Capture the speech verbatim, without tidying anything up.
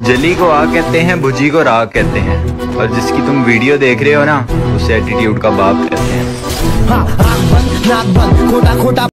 जली को आग कहते हैं, भुजी को राग कहते हैं, और जिसकी तुम वीडियो देख रहे हो ना, उसे एटीट्यूड का बाप कहते हैं। हाँ, आग बंद, नाक बंद, खोटा खोटा